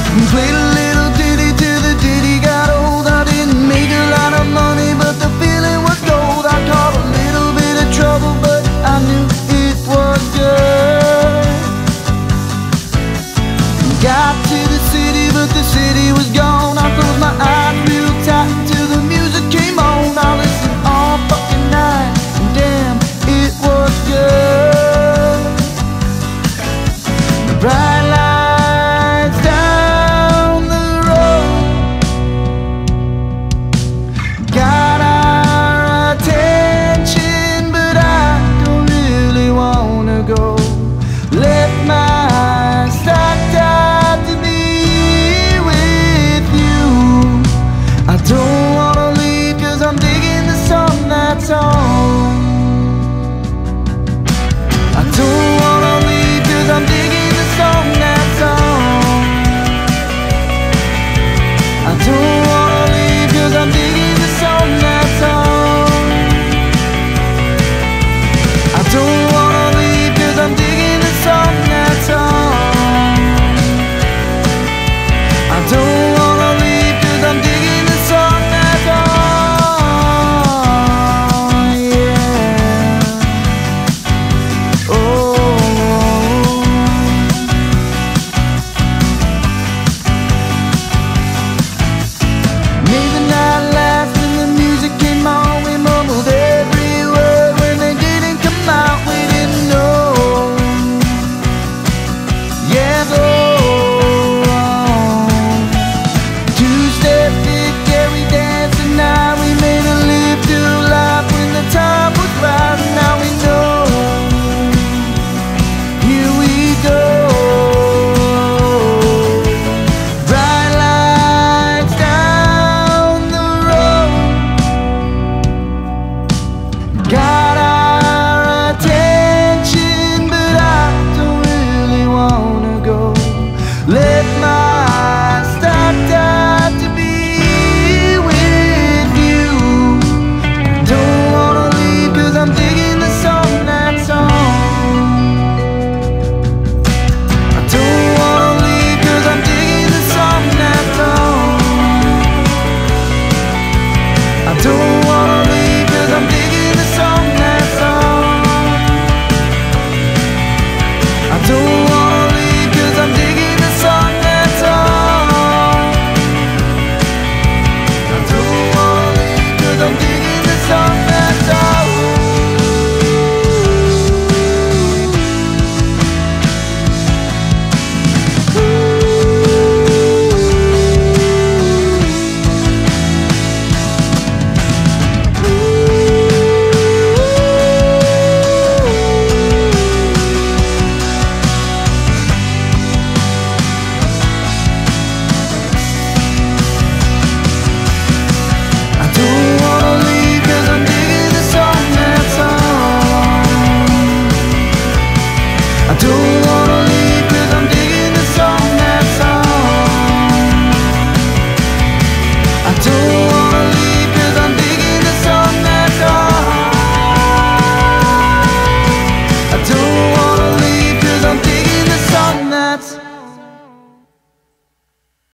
Played a little ditty till the ditty got old. I didn't make a lot of money, but the feeling was gold. I caught a little bit of trouble, but I knew it was good. Got to the city, but the city was gone. I closed my eyes.